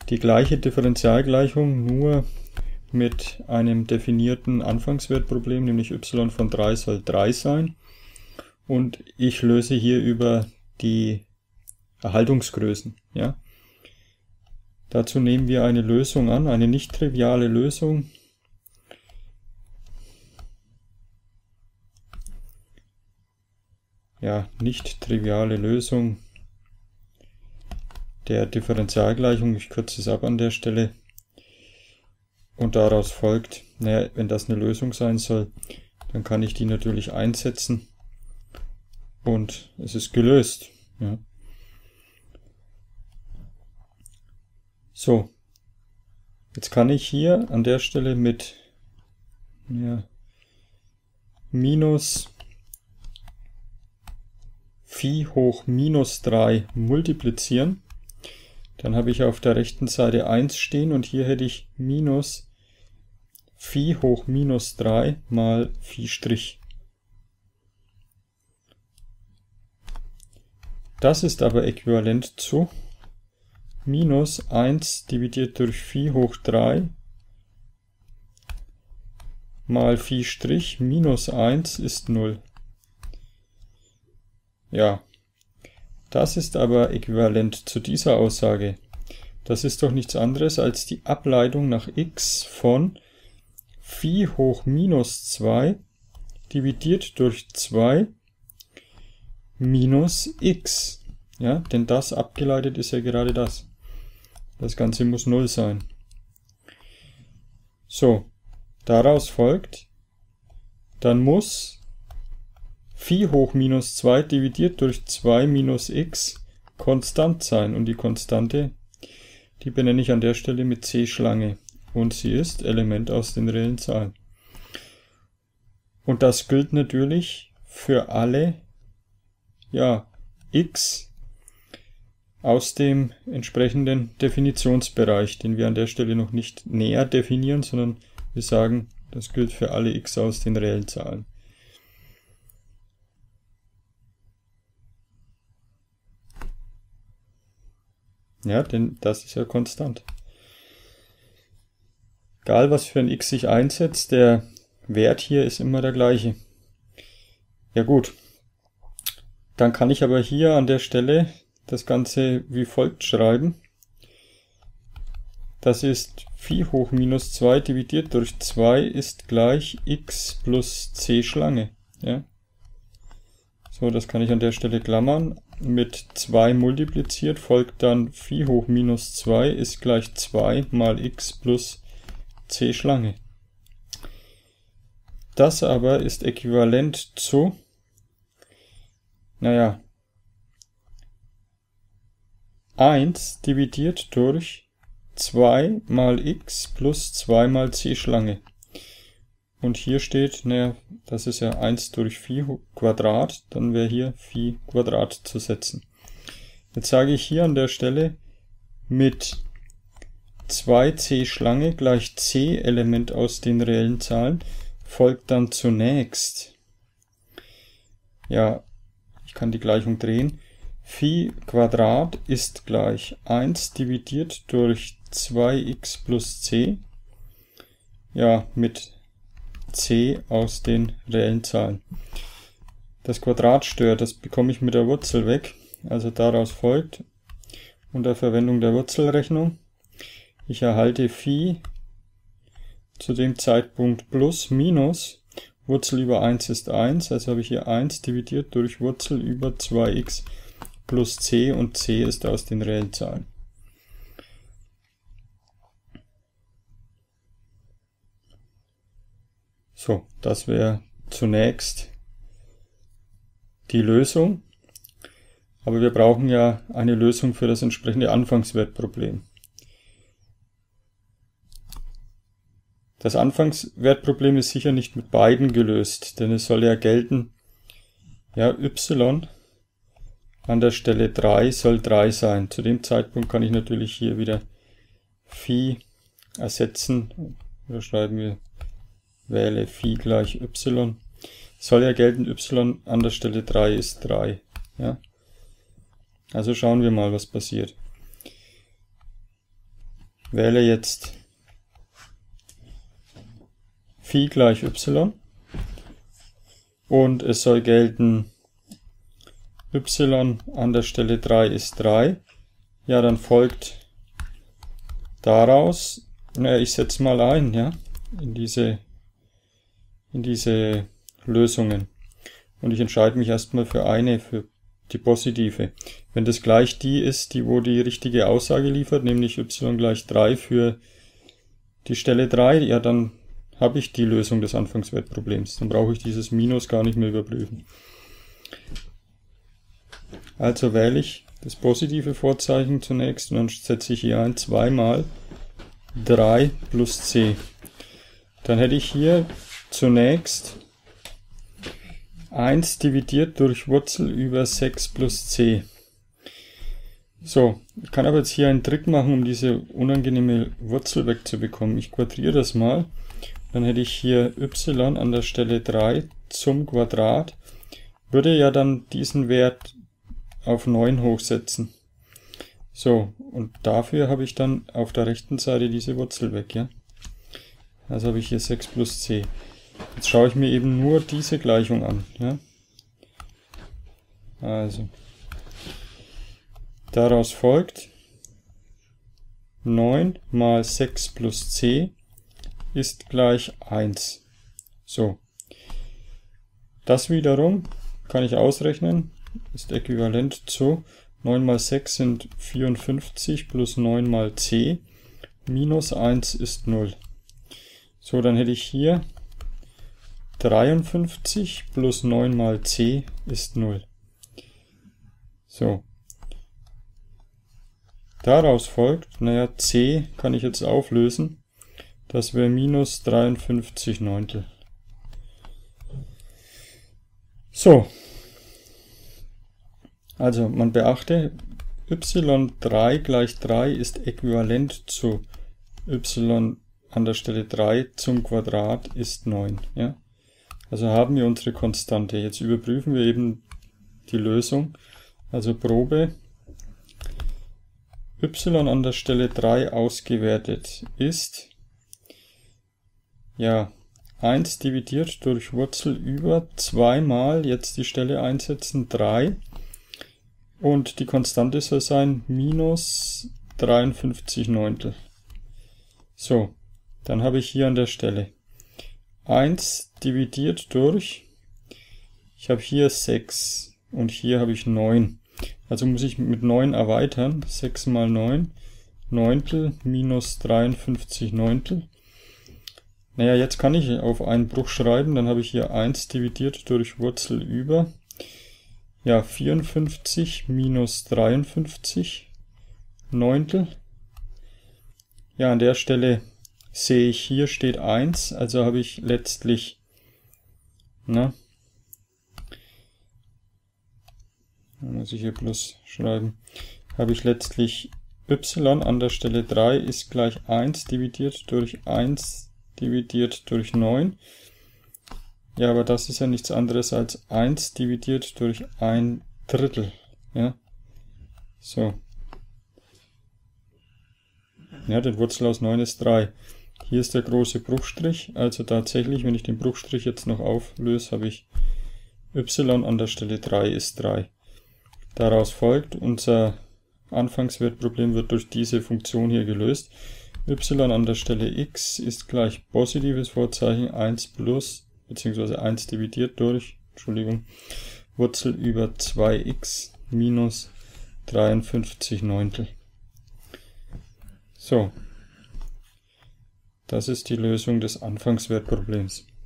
die gleiche Differentialgleichung, nur mit einem definierten Anfangswertproblem, nämlich y von 3 soll 3 sein. Und ich löse hier über die Erhaltungsgrößen. Ja. Dazu nehmen wir eine Lösung an, eine nicht triviale Lösung. Ja, nicht triviale Lösung der Differentialgleichung. Ich kürze es ab an der Stelle. Und daraus folgt, naja, wenn das eine Lösung sein soll, dann kann ich die natürlich einsetzen und es ist gelöst. Ja. So, jetzt kann ich hier an der Stelle mit minus Phi hoch minus 3 multiplizieren. Dann habe ich auf der rechten Seite 1 stehen und hier hätte ich minus Phi hoch minus 3 mal Phi'. Das ist aber äquivalent zu minus 1 dividiert durch Phi hoch 3 mal Phi' minus 1 ist 0. Ja, das ist aber äquivalent zu dieser Aussage. Das ist doch nichts anderes als die Ableitung nach x von Phi hoch minus 2 dividiert durch 2 minus x. Ja, denn das abgeleitet ist ja gerade das. Das Ganze muss 0 sein. So, daraus folgt, dann muss Phi hoch minus 2 dividiert durch 2 minus x konstant sein. Und die Konstante, die benenne ich an der Stelle mit C-Schlange. Und sie ist Element aus den reellen Zahlen. Und das gilt natürlich für alle x aus dem entsprechenden Definitionsbereich, den wir an der Stelle noch nicht näher definieren, sondern wir sagen, das gilt für alle x aus den reellen Zahlen. Ja, denn das ist ja konstant. Egal, was für ein x sich einsetzt, der Wert hier ist immer der gleiche. Ja gut, dann kann ich aber hier an der Stelle das Ganze wie folgt schreiben. Das ist Phi hoch minus 2 dividiert durch 2 ist gleich x plus c-Schlange. Ja? So, das kann ich an der Stelle klammern. Mit 2 multipliziert folgt dann Phi hoch minus 2 ist gleich 2 mal x plus c-Schlange. Das aber ist äquivalent zu, 1 dividiert durch 2 mal x plus 2 mal c-Schlange. Und hier steht, das ist ja 1 durch Phi Quadrat, dann wäre hier Phi Quadrat zu setzen. Jetzt sage ich hier an der Stelle, mit 2c Schlange gleich c Element aus den reellen Zahlen, folgt dann zunächst, ich kann die Gleichung drehen, Phi Quadrat ist gleich 1 dividiert durch 2x plus c, mit c aus den reellen Zahlen. Das Quadrat stört, das bekomme ich mit der Wurzel weg, also daraus folgt, unter Verwendung der Wurzelrechnung, ich erhalte Phi zu dem Zeitpunkt plus minus, Wurzel über 1 ist 1, also habe ich hier 1 dividiert durch Wurzel über 2x plus c und c ist aus den reellen Zahlen. So, das wäre zunächst die Lösung, aber wir brauchen ja eine Lösung für das entsprechende Anfangswertproblem. Das Anfangswertproblem ist sicher nicht mit beiden gelöst, denn es soll ja gelten, y an der Stelle 3 soll 3 sein. Zu dem Zeitpunkt kann ich natürlich hier wieder Phi ersetzen, oder schreiben wir, wähle Phi gleich y. Soll ja gelten, y an der Stelle 3 ist 3. Ja? Also schauen wir mal, was passiert. wähle jetzt Phi gleich y und es soll gelten y an der Stelle 3 ist 3. Ja, dann folgt daraus, ich setze mal ein, ja, in diese Lösungen. Und ich entscheide mich erstmal für die positive. Wenn das gleich die ist, wo die richtige Aussage liefert, nämlich y gleich 3 für die Stelle 3, ja, dann habe ich die Lösung des Anfangswertproblems. Dann brauche ich dieses Minus gar nicht mehr überprüfen. Also wähle ich das positive Vorzeichen zunächst und dann setze ich hier ein 2 mal 3 plus c. Dann hätte ich hier zunächst 1 dividiert durch Wurzel über 6 plus c. So, ich kann aber jetzt hier einen Trick machen, um diese unangenehme Wurzel wegzubekommen. Ich quadriere das mal. Dann hätte ich hier y an der Stelle 3 zum Quadrat. Würde ja dann diesen Wert auf 9 hochsetzen. So, und dafür habe ich dann auf der rechten Seite diese Wurzel weg, ja. Also habe ich hier 6 plus c. Jetzt schaue ich mir eben nur diese Gleichung an, ja. Also, daraus folgt 9 mal 6 plus c ist gleich 1. So. Das wiederum kann ich ausrechnen, ist äquivalent zu 9 mal 6 sind 54 plus 9 mal c minus 1 ist 0. So, dann hätte ich hier 53 plus 9 mal c ist 0. So. Daraus folgt, naja, c kann ich jetzt auflösen. Das wäre minus 53 Neuntel. So. Also, man beachte, y3 gleich 3 ist äquivalent zu y an der Stelle 3 zum Quadrat ist 9. Ja? Also haben wir unsere Konstante. Jetzt überprüfen wir eben die Lösung. Also Probe y an der Stelle 3 ausgewertet ist, ja, 1 dividiert durch Wurzel über 2 mal, jetzt die Stelle einsetzen, 3. Und die Konstante soll sein minus 53 Neuntel. So, dann habe ich hier an der Stelle 1 dividiert durch, ich habe hier 6 und hier habe ich 9. Also muss ich mit 9 erweitern, 6 mal 9, Neuntel minus 53 Neuntel. Naja, jetzt kann ich auf einen Bruch schreiben, dann habe ich hier 1 dividiert durch Wurzel über, ja, 54 minus 53 Neuntel. Ja, an der Stelle sehe ich, hier steht 1, also habe ich letztlich, da muss ich hier plus schreiben, habe ich letztlich y an der Stelle 3 ist gleich 1 dividiert durch 1 dividiert durch 9. Ja, aber das ist ja nichts anderes als 1 dividiert durch 1 Drittel. Ja, so. Ja, die Wurzel aus 9 ist 3. Hier ist der große Bruchstrich, also tatsächlich, wenn ich den Bruchstrich jetzt noch auflöse, habe ich y an der Stelle 3 ist 3. Daraus folgt, unser Anfangswertproblem wird durch diese Funktion hier gelöst. Y an der Stelle x ist gleich positives Vorzeichen 1 plus, beziehungsweise 1 dividiert durch, Wurzel über 2x minus 53 Neuntel. So, das ist die Lösung des Anfangswertproblems.